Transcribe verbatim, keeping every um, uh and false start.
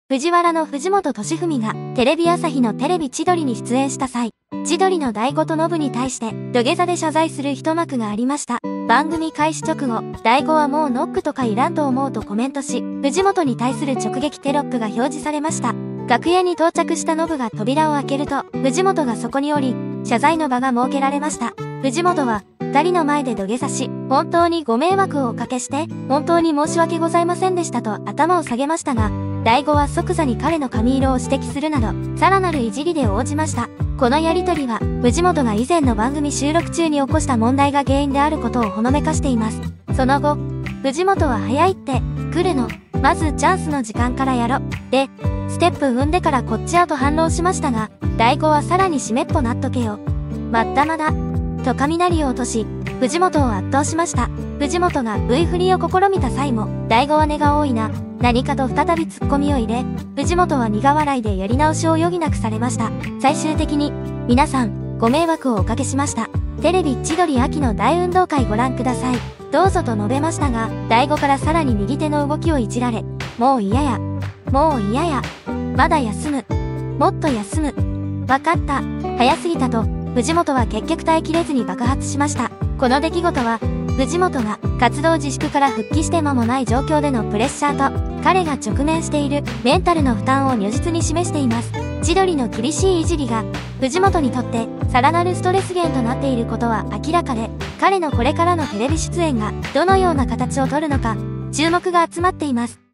藤原の藤本敏文がテレビ朝日のテレビ千鳥に出演した際、千鳥の大悟とノブに対して土下座で謝罪する一幕がありました。番組開始直後、大悟はもうノックとかいらんと思うとコメントし、藤本に対する直撃テロップが表示されました。楽屋に到着したノブが扉を開けると、藤本がそこにおり、謝罪の場が設けられました。藤本は、二人の前で土下座し、本当にご迷惑をおかけして、本当に申し訳ございませんでしたと頭を下げましたが、大悟は即座に彼の髪色を指摘するなど、さらなるいじりで応じました。このやりとりは、藤本が以前の番組収録中に起こした問題が原因であることをほのめかしています。その後、藤本は早いって、来るの、まずチャンスの時間からやろ、で、ステップ踏んでからこっちやと反論しましたが、大悟はさらに湿っぽなっとけよ。まったまだ。と雷を落とし、藤本を圧倒しました。藤本が V 振りを試みた際も、大悟は根が多いな、何かと再びツッコミを入れ、藤本は苦笑いでやり直しを余儀なくされました。最終的に、皆さん、ご迷惑をおかけしました。テレビ千鳥秋の大運動会ご覧ください。どうぞと述べましたが、大悟からさらに右手の動きをいじられ、もう嫌や。もう嫌や。まだ休む。もっと休む。わかった。早すぎたと、藤本は結局耐えきれずに爆発しました。この出来事は、藤本が活動自粛から復帰して間もない状況でのプレッシャーと、彼が直面しているメンタルの負担を如実に示しています。千鳥の厳しいいじりが、藤本にとってさらなるストレス源となっていることは明らかで、彼のこれからのテレビ出演がどのような形をとるのか、注目が集まっています。